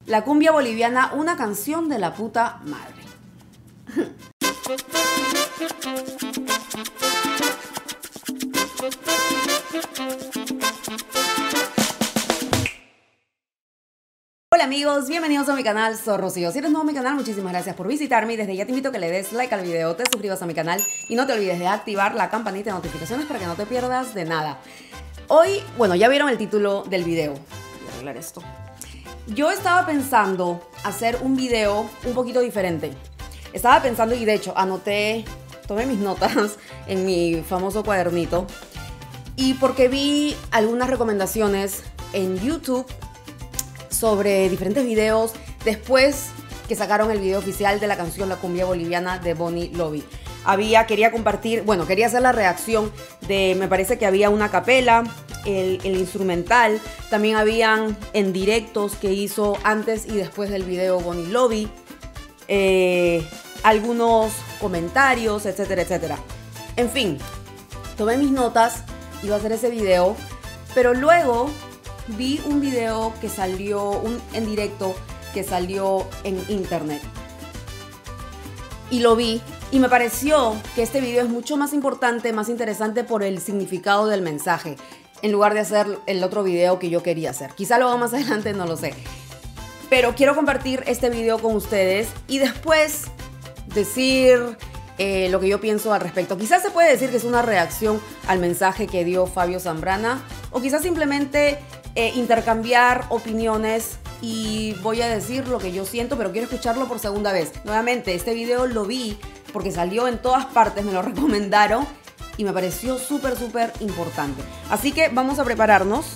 La cumbia boliviana, una canción de la puta madre. Hola amigos, bienvenidos a mi canal, soy Rocío. Si eres nuevo a mi canal, muchísimas gracias por visitarme y desde ya te invito a que le des like al video, te suscribas a mi canal y no te olvides de activar la campanita de notificaciones para que no te pierdas de nada. Hoy, bueno, ya vieron el título del video. Voy a arreglar esto. Yo estaba pensando hacer un video un poquito diferente. Estaba pensando y de hecho tomé mis notas en mi famoso cuadernito y porque vi algunas recomendaciones en YouTube sobre diferentes videos después que sacaron el video oficial de la canción La Cumbia Boliviana de Bonnie Lobby. Quería compartir, bueno, quería hacer la reacción de, me parece que había una capela, el instrumental, también habían en directos que hizo antes y después del video Bonnie Lobby, algunos comentarios, etcétera, etcétera. En fin, tomé mis notas, iba a hacer ese video, pero luego vi un video que salió, en directo, que salió en internet. Y lo vi y me pareció que este video es mucho más importante, más interesante por el significado del mensaje, en lugar de hacer el otro video que yo quería hacer. Quizá lo haga más adelante, no lo sé. Pero quiero compartir este video con ustedes y después decir lo que yo pienso al respecto. Quizás se puede decir que es una reacción al mensaje que dio Fabio Zambrana, o quizás simplemente intercambiar opiniones y voy a decir lo que yo siento, pero quiero escucarlo por segunda vez. Nuevamente, este video lo vi porque salió en todas partes, me lo recomendaron y me pareció súper, súper importante. Así que vamos a prepararnos.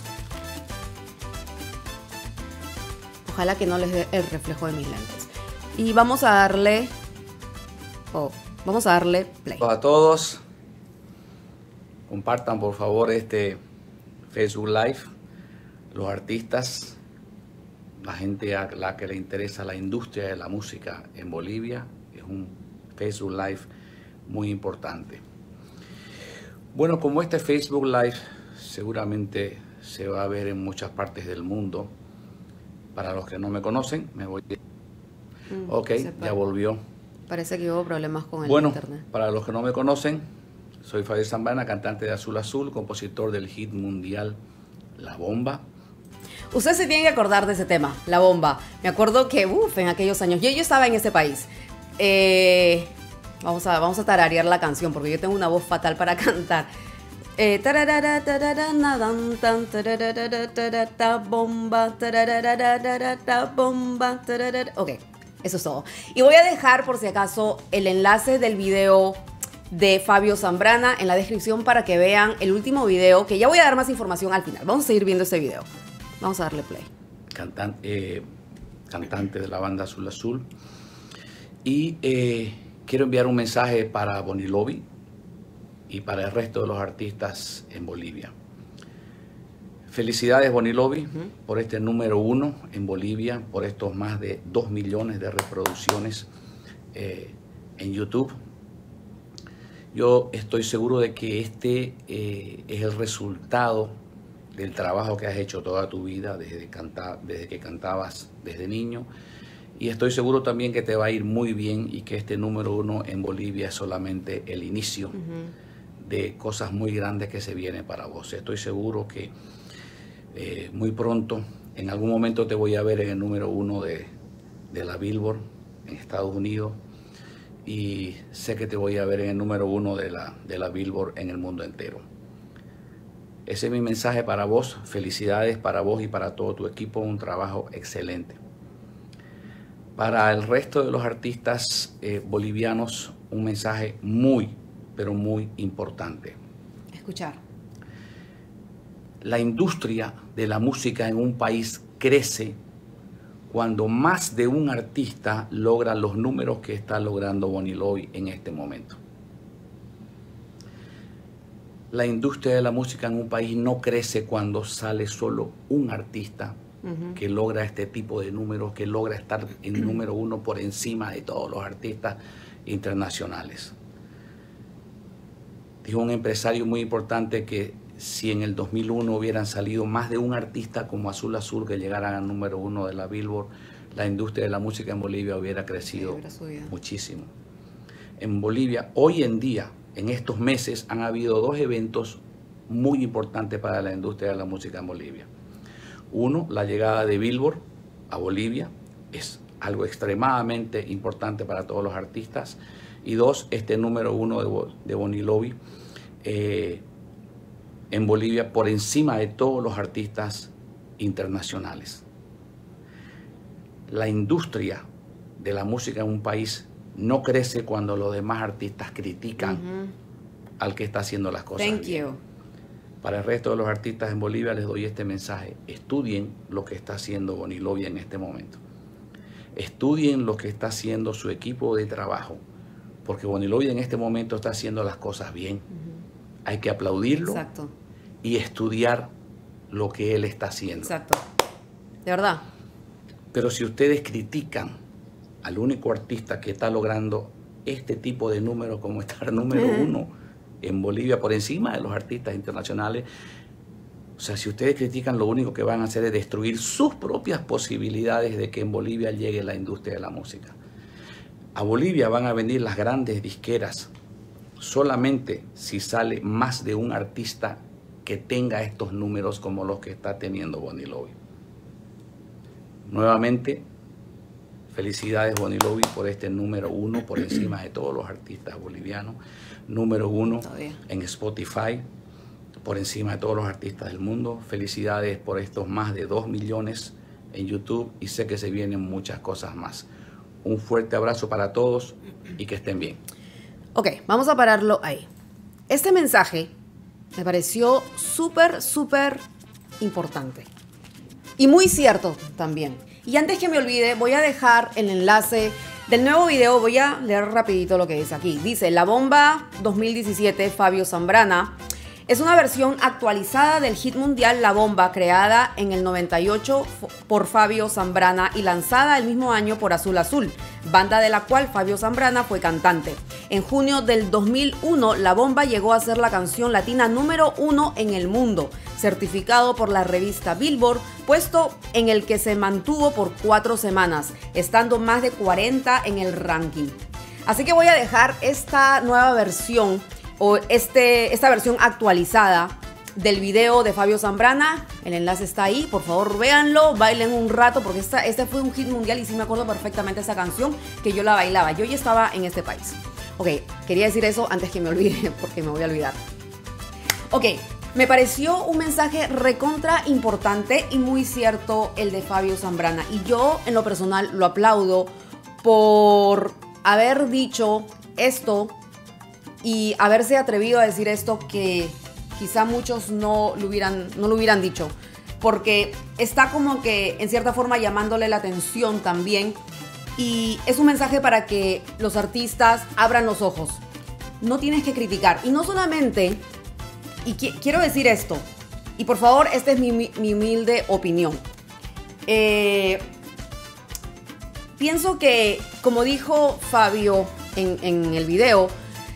Ojalá que no les dé el reflejo de mis lentes. Y vamos a darle... vamos a darle play. Hola a todos. Compartan por favor este Facebook Live. Los artistas, la gente a la que le interesa la industria de la música en Bolivia, es un Facebook Live muy importante. Bueno, como este Facebook Live seguramente se va a ver en muchas partes del mundo, para los que no me conocen, me voy. Ok, ya volvió. Parece que hubo problemas con el internet. Bueno, para los que no me conocen, soy Fabio Zambrana, cantante de Azul Azul, compositor del hit mundial La Bomba. Usted se tiene que acordar de ese tema, La Bomba. Me acuerdo que, en aquellos años, yo estaba en ese país. Vamos a tararear la canción porque yo tengo una voz fatal para cantar. Bomba. Ok, eso es todo. Y voy a dejar, por si acaso, el enlace del video de Fabio Zambrana en la descripción para que vean el último video, que ya voy a dar más información al final. Vamos a seguir viendo este video. Vamos a darle play. Cantante de la banda Azul Azul. Y quiero enviar un mensaje para Bonnie Lobby y para el resto de los artistas en Bolivia. Felicidades Bonnie Lobby por este número 1 en Bolivia, por estos más de 2 millones de reproducciones en YouTube. Yo estoy seguro de que este es el resultado del trabajo que has hecho toda tu vida desde que cantabas desde niño, y estoy seguro también que te va a ir muy bien y que este número 1 en Bolivia es solamente el inicio de cosas muy grandes que se vienen para vos. Estoy seguro que muy pronto, en algún momento te voy a ver en el número 1 de la Billboard en Estados Unidos, y sé que te voy a ver en el número 1 de la Billboard en el mundo entero. Ese es mi mensaje para vos. Felicidades para vos y para todo tu equipo. Un trabajo excelente. Para el resto de los artistas bolivianos, un mensaje muy, pero muy importante. Escuchar. La industria de la música en un país crece cuando más de un artista logra los números que está logrando Bonnie Lobby en este momento. La industria de la música en un país no crece cuando sale solo un artista que logra este tipo de números, que logra estar en número 1 por encima de todos los artistas internacionales. Dijo un empresario muy importante que si en el 2001 hubieran salido más de un artista como Azul Azul que llegaran al número 1 de la Billboard, la industria de la música en Bolivia hubiera crecido muchísimo. En Bolivia, hoy en día, en estos meses, han habido dos eventos muy importantes para la industria de la música en Bolivia. Uno, la llegada de Billboard a Bolivia, es algo extremadamente importante para todos los artistas. Y dos, este número 1 de Bon Ilobi en Bolivia por encima de todos los artistas internacionales. La industria de la música en un país no crece cuando los demás artistas critican al que está haciendo las cosas bien. Para el resto de los artistas en Bolivia les doy este mensaje: estudien lo que está haciendo Bon Ilobi en este momento. Estudien lo que está haciendo su equipo de trabajo, porque Bon Ilobi en este momento está haciendo las cosas bien. Hay que aplaudirlo y estudiar lo que él está haciendo. Exacto. De verdad. Pero si ustedes critican al único artista que está logrando este tipo de número como estar número 1 en Bolivia por encima de los artistas internacionales, o sea, si ustedes critican, lo único que van a hacer es destruir sus propias posibilidades de que en Bolivia llegue la industria de la música. A Bolivia van a venir las grandes disqueras solamente si sale más de un artista que tenga estos números como los que está teniendo Bon Ilobi. Nuevamente, felicidades Bon Ilobi por este número 1 por encima de todos los artistas bolivianos. Número 1 en Spotify, por encima de todos los artistas del mundo. Felicidades por estos más de 2 millones en YouTube y sé que se vienen muchas cosas más. Un fuerte abrazo para todos y que estén bien. Ok, vamos a pararlo ahí. Este mensaje me pareció súper importante y muy cierto también. Y antes que me olvide, voy a dejar el enlace del nuevo video. Voy a leer rapidito lo que dice aquí. Dice: La Bomba 2017, Fabio Zambrana. Es una versión actualizada del hit mundial La Bomba, creada en el 98 por Fabio Zambrana y lanzada el mismo año por Azul Azul, banda de la cual Fabio Zambrana fue cantante. En junio del 2001, La Bomba llegó a ser la canción latina número 1 en el mundo, certificado por la revista Billboard, puesto en el que se mantuvo por 4 semanas, estando más de 40 en el ranking. Así que voy a dejar esta nueva versión o esta versión actualizada del video de Fabio Zambrana. El enlace está ahí, por favor véanlo, bailen un rato, porque este fue un hit mundial y sí me acuerdo perfectamente esa canción que yo la bailaba. Yo ya estaba en este país. Ok, quería decir eso antes que me olvide, porque me voy a olvidar. Ok, me pareció un mensaje recontra importante y muy cierto el de Fabio Zambrana. Y yo, en lo personal, lo aplaudo por haber dicho esto y haberse atrevido a decir esto que quizá muchos no lo hubieran dicho, porque está como que en cierta forma llamándole la atención también, y es un mensaje para que los artistas abran los ojos. No tienes que criticar, y no solamente, y quiero decir esto, y por favor, esta es mi humilde opinión. Pienso que, como dijo Fabio en el video,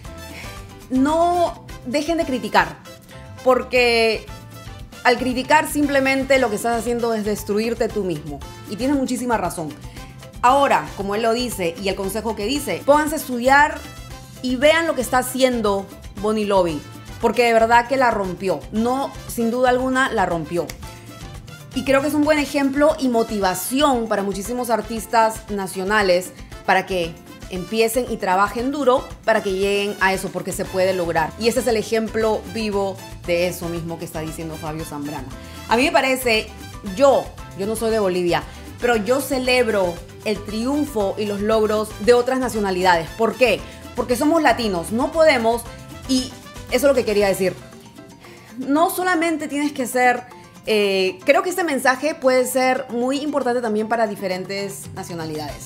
no dejen de criticar, porque al criticar simplemente lo que estás haciendo es destruirte tú mismo. Y tienes muchísima razón. Ahora, como él lo dice y el consejo que dice, pónganse a estudiar y vean lo que está haciendo Bon Ilobi, porque de verdad que la rompió. No, sin duda alguna, la rompió. Y creo que es un buen ejemplo y motivación para muchísimos artistas nacionales para que empiecen y trabajen duro para que lleguen a eso, porque se puede lograr. Y ese es el ejemplo vivo de eso mismo que está diciendo Fabio Zambrana. A mí me parece, yo no soy de Bolivia, pero yo celebro el triunfo y los logros de otras nacionalidades. ¿Por qué? Porque somos latinos, no podemos, y eso es lo que quería decir. No solamente tienes que ser... creo que este mensaje puede ser muy importante también para diferentes nacionalidades.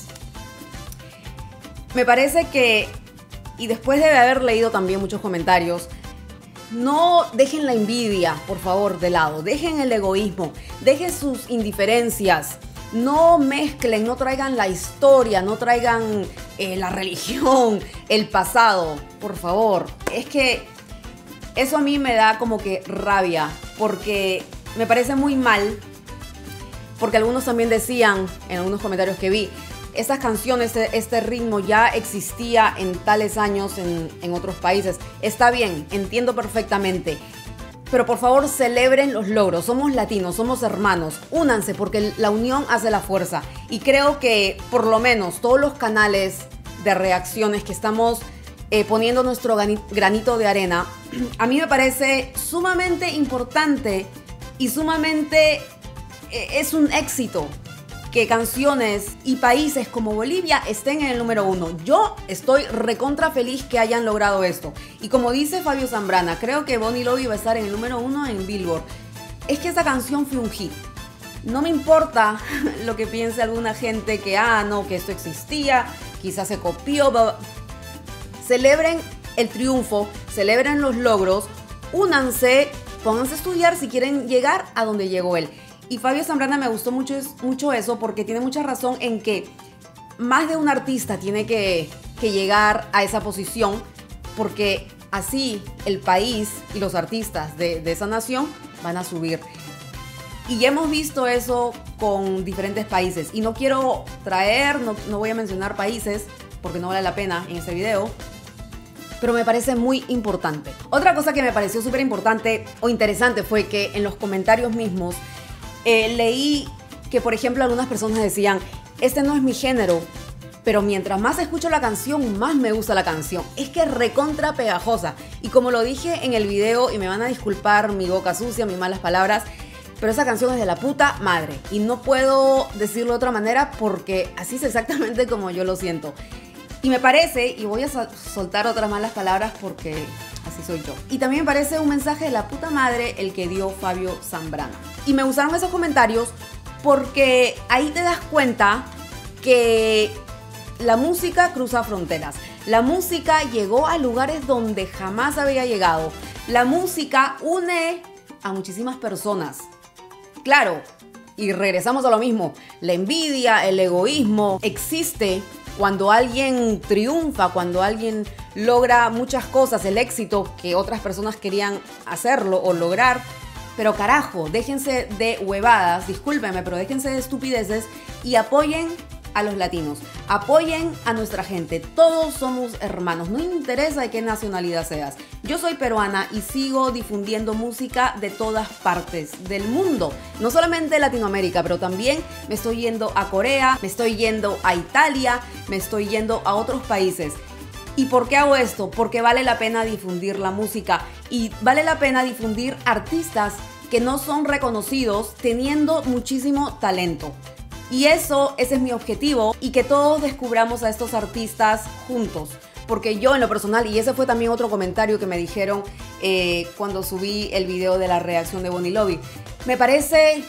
Me parece que, y después de haber leído también muchos comentarios, no dejen la envidia, por favor, de lado. Dejen el egoísmo, dejen sus indiferencias. No mezclen, no traigan la historia, no traigan la religión, el pasado, por favor. Es que eso a mí me da como que rabia, porque me parece muy mal porque algunos también decían, en algunos comentarios que vi, esas canciones, este ritmo ya existía en tales años en otros países. Está bien, entiendo perfectamente. Pero por favor celebren los logros, somos latinos, somos hermanos, únanse porque la unión hace la fuerza. Y creo que por lo menos todos los canales de reacciones que estamos poniendo nuestro granito de arena, a mí me parece sumamente importante y sumamente es un éxito que canciones y países como Bolivia estén en el número 1. Yo estoy recontra feliz que hayan logrado esto. Y como dice Fabio Zambrana, creo que Bon Ilobi va a estar en el número 1 en Billboard. Es que esa canción fue un hit. No me importa lo que piense alguna gente que, no, que esto existía, quizás se copió. Celebren el triunfo, celebren los logros, únanse, pónganse a estudiar si quieren llegar a donde llegó él. Y Fabio Zambrana me gustó mucho eso porque tiene mucha razón en que más de un artista tiene que llegar a esa posición porque así el país y los artistas de esa nación van a subir. Y ya hemos visto eso con diferentes países. Y no quiero no voy a mencionar países porque no vale la pena en este video, pero me parece muy importante. Otra cosa que me pareció súper importante o interesante fue que en los comentarios mismos leí que, por ejemplo, algunas personas decían, este no es mi género, pero mientras más escucho la canción, más me gusta la canción. Es que es recontra pegajosa. Y como lo dije en el video, y me van a disculpar mi boca sucia, mis malas palabras, pero esa canción es de la puta madre. Y no puedo decirlo de otra manera porque así es exactamente como yo lo siento. Y me parece, y voy a soltar otras malas palabras porque así soy yo. Y también me parece un mensaje de la puta madre el que dio Fabio Zambrana. Y me gustaron esos comentarios porque ahí te das cuenta que la música cruza fronteras. La música llegó a lugares donde jamás había llegado. La música une a muchísimas personas. Claro, y regresamos a lo mismo. La envidia, el egoísmo existe cuando alguien triunfa, cuando alguien logra muchas cosas, el éxito que otras personas querían hacerlo o lograr. Pero carajo, déjense de huevadas, discúlpenme, pero déjense de estupideces y apoyen a los latinos, apoyen a nuestra gente. Todos somos hermanos, no interesa de qué nacionalidad seas. Yo soy peruana y sigo difundiendo música de todas partes del mundo, no solamente de Latinoamérica, pero también me estoy yendo a Corea, me estoy yendo a Italia, me estoy yendo a otros países. ¿Y por qué hago esto? Porque vale la pena difundir la música y vale la pena difundir artistas que no son reconocidos teniendo muchísimo talento. Y ese es mi objetivo, y que todos descubramos a estos artistas juntos. Porque yo en lo personal, y ese fue también otro comentario que me dijeron cuando subí el video de la reacción de Bon Ilobi, me parece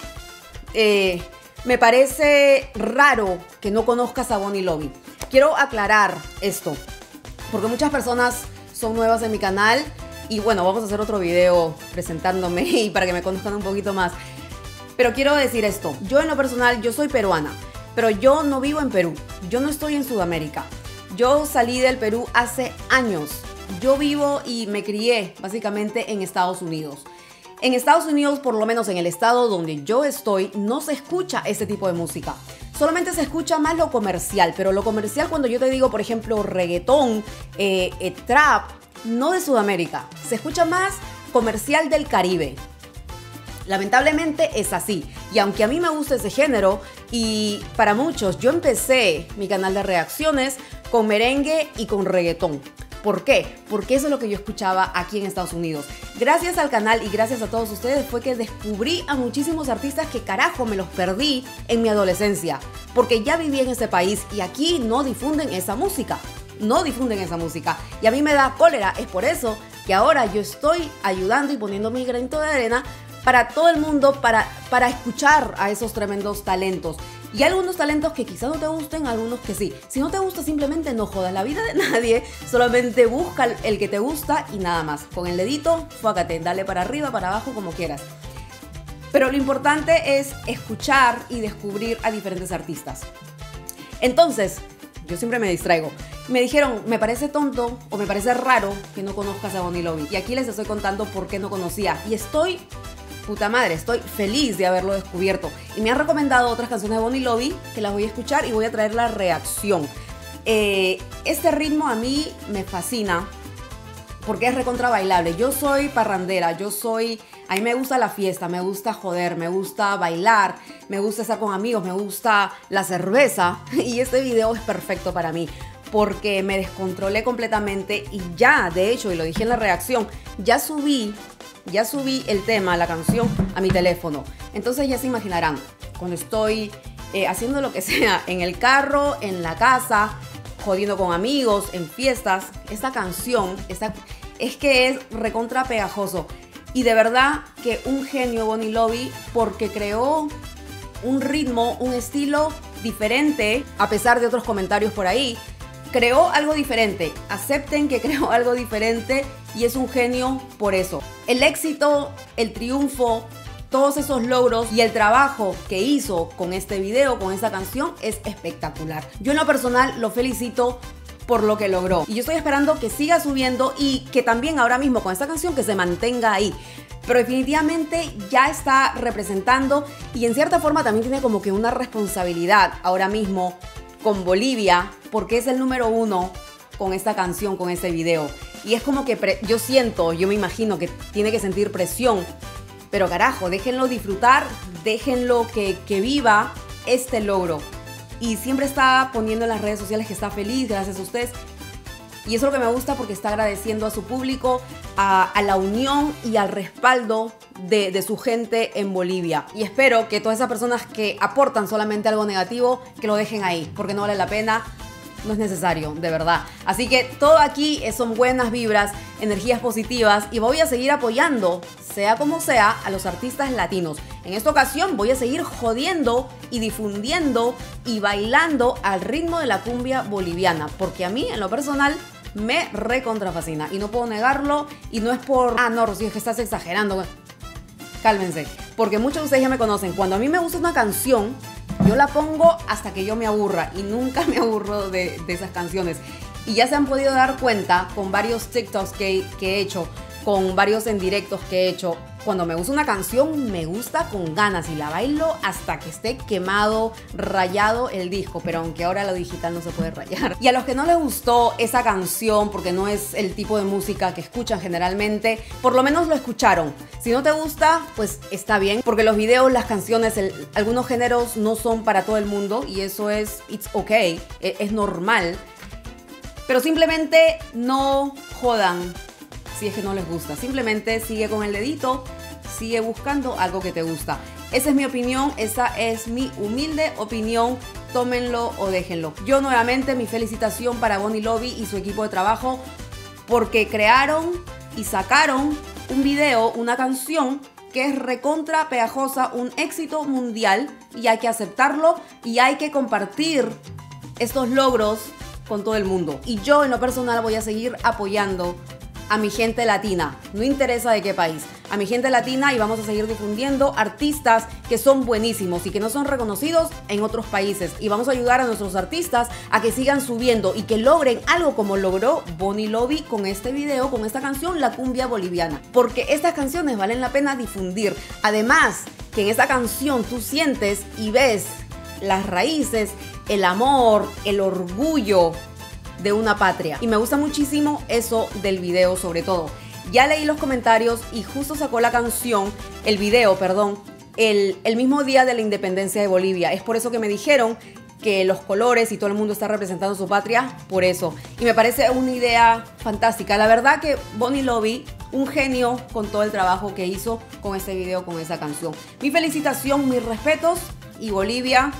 raro que no conozcas a Bon Ilobi. Quiero aclarar esto, porque muchas personas son nuevas en mi canal, y bueno, vamos a hacer otro video presentándome y para que me conozcan un poquito más. Pero quiero decir esto, yo en lo personal, yo soy peruana, pero yo no vivo en Perú, yo no estoy en Sudamérica. Yo salí del Perú hace años, yo vivo y me crié básicamente en Estados Unidos. En Estados Unidos, por lo menos en el estado donde yo estoy, no se escucha este tipo de música. Solamente se escucha más lo comercial, pero lo comercial cuando yo te digo, por ejemplo, reggaetón, trap, no de Sudamérica, se escucha más comercial del Caribe. Lamentablemente es así, y aunque a mí me gusta ese género, y para muchos, yo empecé mi canal de reacciones con merengue y con reggaetón. ¿Por qué? Porque eso es lo que yo escuchaba aquí en Estados Unidos. Gracias al canal y gracias a todos ustedes fue que descubrí a muchísimos artistas que carajo me los perdí en mi adolescencia, porque ya viví en ese país y aquí no difunden esa música. No difunden esa música y a mí me da cólera. Es por eso que ahora yo estoy ayudando y poniendo mi granito de arena para todo el mundo, para escuchar a esos tremendos talentos. Y hay algunos talentos que quizás no te gusten, algunos que sí. Si no te gusta, simplemente no jodas la vida de nadie, solamente busca el que te gusta y nada más. Con el dedito, fócate, dale para arriba, para abajo, como quieras. Pero lo importante es escuchar y descubrir a diferentes artistas. Entonces, yo siempre me distraigo. Me dijeron, me parece tonto o me parece raro que no conozcas a Bon Ilobi. Y aquí les estoy contando por qué no conocía. Y estoy puta madre, estoy feliz de haberlo descubierto. Y me han recomendado otras canciones de Bonnie Lobby que las voy a escuchar y voy a traer la reacción. Este ritmo a mí me fascina porque es recontra bailable. Yo soy parrandera, a mí me gusta la fiesta, me gusta joder, me gusta bailar, me gusta estar con amigos, me gusta la cerveza. Y este video es perfecto para mí porque me descontrolé completamente y ya, de hecho, y lo dije en la reacción, ya subí el tema, la canción, a mi teléfono. Entonces ya se imaginarán, cuando estoy haciendo lo que sea, en el carro, en la casa, jodiendo con amigos, en fiestas, esta canción es que es recontra pegajoso. Y de verdad que un genio Bonnie Lobby, porque creó un ritmo, un estilo diferente, a pesar de otros comentarios por ahí. Creó algo diferente, acepten que creó algo diferente y es un genio por eso. El éxito, el triunfo, todos esos logros y el trabajo que hizo con este video, con esta canción, es espectacular. Yo en lo personal lo felicito por lo que logró. Y yo estoy esperando que siga subiendo y que también ahora mismo con esta canción que se mantenga ahí. Pero definitivamente ya está representando y en cierta forma también tiene como que una responsabilidad ahora mismo con Bolivia, porque es el número 1 con esta canción, con este video. Y es como que yo me imagino que tiene que sentir presión. Pero carajo, déjenlo disfrutar, déjenlo que viva este logro. Y siempre está poniendo en las redes sociales que está feliz, gracias a ustedes. Y eso es lo que me gusta porque está agradeciendo a su público, a la unión y al respaldo de su gente en Bolivia. Y espero que todas esas personas que aportan solamente algo negativo, que lo dejen ahí, porque no vale la pena, no es necesario, de verdad. Así que todo aquí son buenas vibras, energías positivas y voy a seguir apoyando, sea como sea, a los artistas latinos. En esta ocasión voy a seguir jodiendo y difundiendo y bailando al ritmo de la cumbia boliviana, porque a mí, en lo personal, me recontra fascina y no puedo negarlo. Y no es por, no, Rocío, es que estás exagerando. Cálmense, porque muchos de ustedes ya me conocen. Cuando a mí me gusta una canción, yo la pongo hasta que yo me aburra y nunca me aburro de esas canciones. Y ya se han podido dar cuenta con varios TikToks que he hecho, con varios en directos que he hecho. Cuando me gusta una canción, me gusta con ganas y la bailo hasta que esté quemado, rayado el disco. Pero aunque ahora lo digital no se puede rayar. Y a los que no les gustó esa canción, porque no es el tipo de música que escuchan generalmente, por lo menos lo escucharon. Si no te gusta, pues está bien, porque los videos, las canciones, algunos géneros no son para todo el mundo y eso es, it's okay, es normal. Pero simplemente no jodan si es que no les gusta. Simplemente sigue con el dedito, sigue buscando algo que te gusta. Esa es mi opinión, esa es mi humilde opinión. Tómenlo o déjenlo. Yo nuevamente mi felicitación para Bonnie Lobby y su equipo de trabajo porque crearon y sacaron un video, una canción que es recontra pegajosa, un éxito mundial y hay que aceptarlo y hay que compartir estos logros con todo el mundo. Y yo en lo personal voy a seguir apoyando a mi gente latina, no interesa de qué país, a mi gente latina y vamos a seguir difundiendo artistas que son buenísimos y que no son reconocidos en otros países y vamos a ayudar a nuestros artistas a que sigan subiendo y que logren algo como logró Bonnie Lobby con este video, con esta canción, La Cumbia Boliviana, porque estas canciones valen la pena difundir. Además, que en esta canción tú sientes y ves las raíces, el amor, el orgullo de una patria. Y me gusta muchísimo eso del video sobre todo. Ya leí los comentarios y justo sacó la canción, el video, perdón, el mismo día de la independencia de Bolivia. Es por eso que me dijeron que los colores y todo el mundo está representando su patria, por eso. Y me parece una idea fantástica. La verdad que Bonnie Lobby, un genio con todo el trabajo que hizo con este video, con esa canción. Mi felicitación, mis respetos y Bolivia,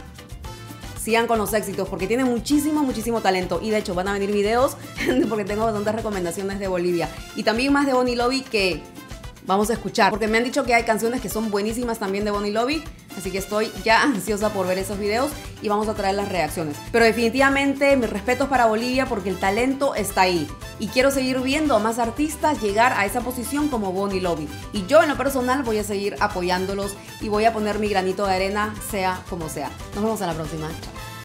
sigan con los éxitos porque tiene muchísimo, muchísimo talento. Y de hecho van a venir videos porque tengo bastantes recomendaciones de Bolivia. Y también más de Bonnie Lobby que vamos a escuchar. Porque me han dicho que hay canciones que son buenísimas también de Bonnie Lobby. Así que estoy ya ansiosa por ver esos videos y vamos a traer las reacciones. Pero definitivamente mis respetos para Bolivia porque el talento está ahí. Y quiero seguir viendo a más artistas llegar a esa posición como Bonnie Lobby. Y yo en lo personal voy a seguir apoyándolos y voy a poner mi granito de arena sea como sea. Nos vemos a la próxima. Chao.